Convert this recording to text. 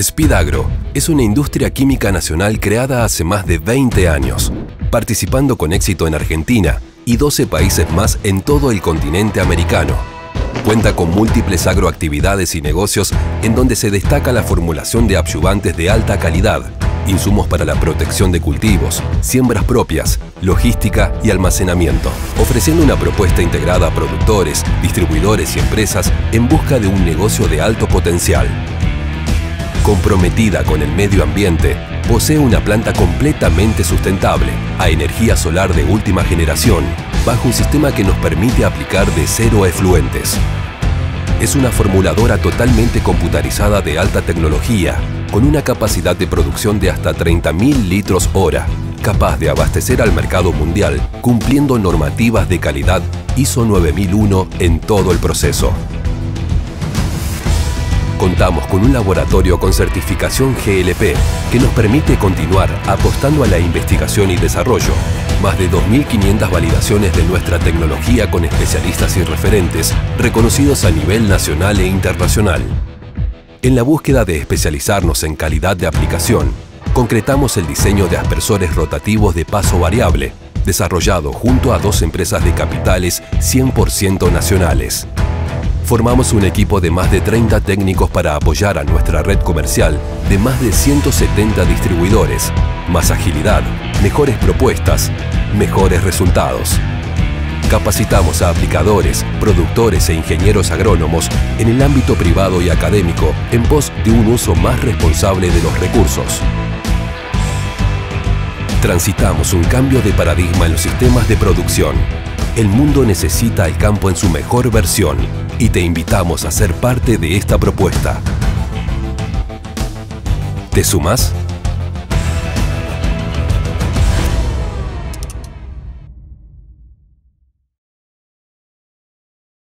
Speedagro es una industria química nacional creada hace más de 20 años, participando con éxito en Argentina y 12 países más en todo el continente americano. Cuenta con múltiples agroactividades y negocios en donde se destaca la formulación de adyuvantes de alta calidad, insumos para la protección de cultivos, siembras propias, logística y almacenamiento, ofreciendo una propuesta integrada a productores, distribuidores y empresas en busca de un negocio de alto potencial. Comprometida con el medio ambiente, posee una planta completamente sustentable, a energía solar de última generación, bajo un sistema que nos permite aplicar de cero efluentes. Es una formuladora totalmente computarizada de alta tecnología, con una capacidad de producción de hasta 30.000 litros hora, capaz de abastecer al mercado mundial, cumpliendo normativas de calidad ISO 9001 en todo el proceso. Contamos con un laboratorio con certificación GLP que nos permite continuar apostando a la investigación y desarrollo. Más de 2.500 validaciones de nuestra tecnología con especialistas y referentes reconocidos a nivel nacional e internacional. En la búsqueda de especializarnos en calidad de aplicación, concretamos el diseño de aspersores rotativos de paso variable, desarrollado junto a 2 empresas de capitales 100% nacionales. Formamos un equipo de más de 30 técnicos para apoyar a nuestra red comercial de más de 170 distribuidores, más agilidad, mejores propuestas, mejores resultados. Capacitamos a aplicadores, productores e ingenieros agrónomos en el ámbito privado y académico en pos de un uso más responsable de los recursos. Transitamos un cambio de paradigma en los sistemas de producción. El mundo necesita el campo en su mejor versión y te invitamos a ser parte de esta propuesta. ¿Te sumás?